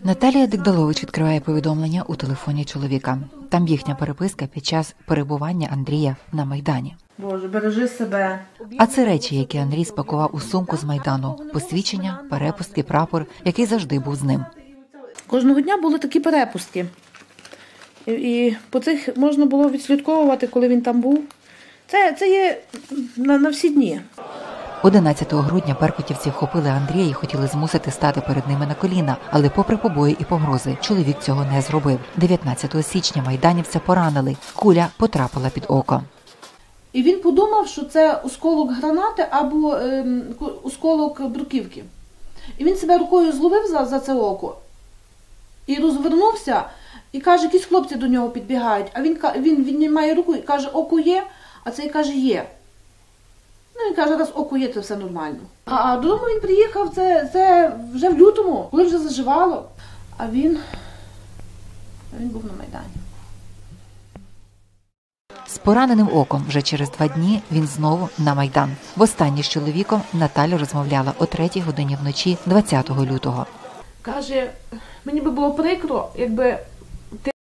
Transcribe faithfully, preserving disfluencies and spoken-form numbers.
Наталія Дигдалович відкриває повідомлення у телефоні чоловіка. Там їхня переписка під час перебування Андрія на Майдані. Боже, бережи себе. А це речі, які Андрій спакував у сумку з Майдану. Посвідчення, перепустки, прапор, який завжди був з ним. Кожного дня були такі перепустки. І, і по цих можна було відслідковувати, коли він там був. Це, це є на, на всі дні. одинадцятого грудня беркутівці вхопили Андрія і хотіли змусити стати перед ними на коліна, але попри побої і погрози, чоловік цього не зробив. дев'ятнадцятого січня майданівця поранили. Куля потрапила під око. І він подумав, що це осколок гранати або е, осколок бруківки. І він себе рукою зловив за, за це око. І розвернувся, і каже, якісь хлопці до нього підбігають. А він, він віднімає руку і каже, око є, а цей каже, є. Ну, він каже, раз око є, це все нормально. А, а додому він приїхав, це, це вже в лютому, коли вже заживало. А він, а він був на Майдані. З пораненим оком вже через два дні він знову на Майдан. Востаннє з чоловіком Наталя розмовляла о третій годині вночі двадцятого лютого. Каже, мені би було прикро, якби